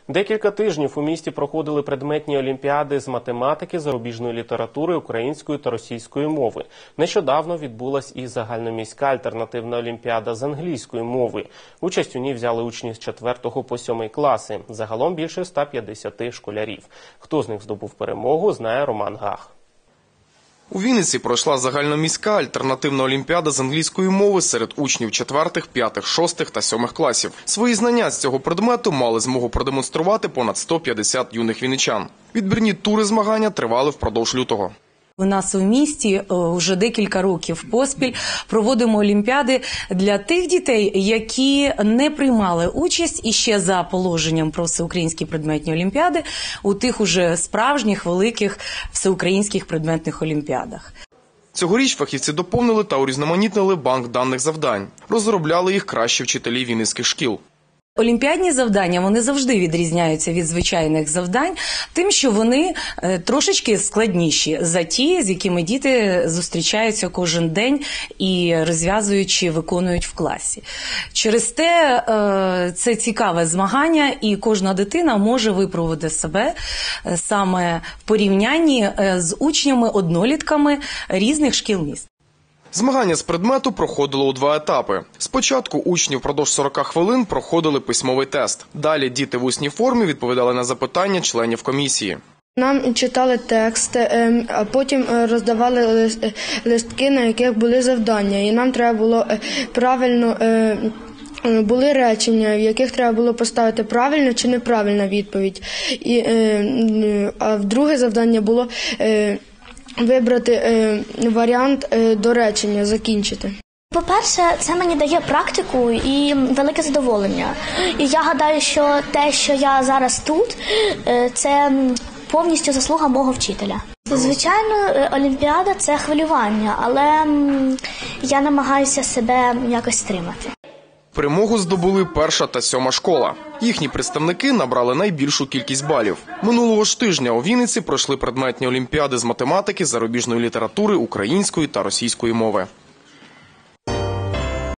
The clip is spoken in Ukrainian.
Декілька тижнів у місті проходили предметні олімпіади з математики, зарубіжної літератури, української та російської мови. Нещодавно відбулась і загальноміська альтернативна олімпіада з англійської мови. Участь у ній взяли учні з 4 по 7 класи. Загалом більше 150 школярів. Хто з них здобув перемогу, знає Роман Гах. У Вінниці пройшла загальноміська альтернативна олімпіада з англійської мови серед учнів 4, 5, 6 та 7 класів. Свої знання з цього предмету мали змогу продемонструвати понад 150 юних вінничан. Відбірні тури змагання тривали впродовж лютого. У нас у місті вже декілька років поспіль проводимо олімпіади для тих дітей, які не приймали участь іще за положенням про всеукраїнські предметні олімпіади у тих уже справжніх великих всеукраїнських предметних олімпіадах. Цьогоріч фахівці доповнили та урізноманітнили банк даних завдань. Розробляли їх кращі вчителі вінницьких шкіл. Олімпіадні завдання, вони завжди відрізняються від звичайних завдань тим, що вони трошечки складніші за ті, з якими діти зустрічаються кожен день і розв'язуючи, виконують в класі. Через те це цікаве змагання, і кожна дитина може випробувати себе саме в порівнянні з учнями-однолітками різних шкіл міста. Змагання з предмету проходило у 2 етапи. Спочатку учні впродовж 40 хвилин проходили письмовий тест. Далі діти в усній формі відповідали на запитання членів комісії. Нам читали текст, а потім роздавали листки, на яких були завдання. І нам треба було правильно, були речення, в яких треба було поставити правильно чи неправильна відповідь. А друге завдання було вибрати варіант до речення, закінчити. По-перше, це мені дає практику і велике задоволення. І я гадаю, що те, що я зараз тут, це повністю заслуга мого вчителя. Звичайно, олімпіада – це хвилювання, але я намагаюся себе якось стримати. Перемогу здобули 1 та 7 школа. Їхні представники набрали найбільшу кількість балів. Минулого ж тижня у Вінниці пройшли предметні олімпіади з математики, зарубіжної літератури, української та російської мови.